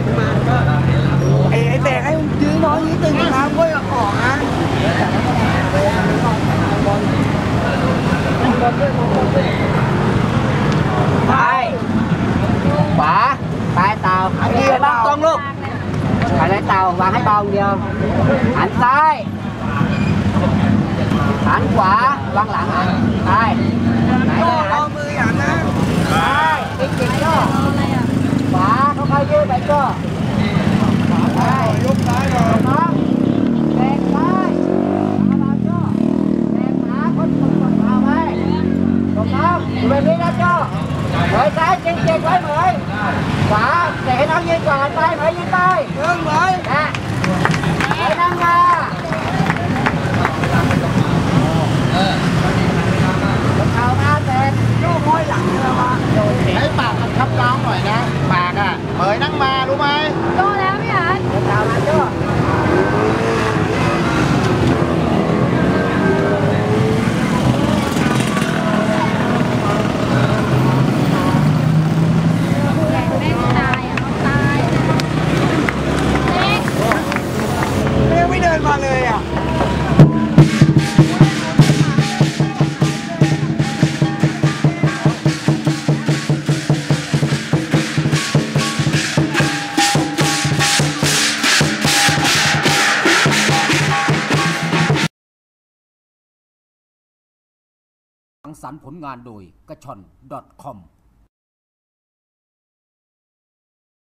ไอ้แบกให้ยืนน้อยนิดนึงนะครับก็ออกนะไปขวาปลายเต่าอันนี้วางตรงลูกปลายเต่าวางให้เบาเดียวหันซ้ายหันขวาวางหลังหันไปไหนเลยเอามืออย่างนั้นไปเก่งๆก็ขวาเขาค่อยยืดไปก็ไปยกซ้ายก่อนน้องแบกซ้ายเอาจ้อแบกขาคนเอาไว้ตรงน้องอยู่แบบนี้นะจ้อเหมยซ้ายเก่งๆไว้เหมยขวาแต่ให้น้องยืนก่อนไปเหมยยืนไปเรื่องเหมยนะเหมยนั่งมาเอามาแต่ลูกห้อยหลังมาให้ปากมันทับน้องหน่อยนะปากอ่ะเหมยนั่งมารู้ไหมโตแล้วพี่อันเอามาจ้อไม่เดินมาเลยอ่ะสังสรรค์ผลงานโดยกระชอน .com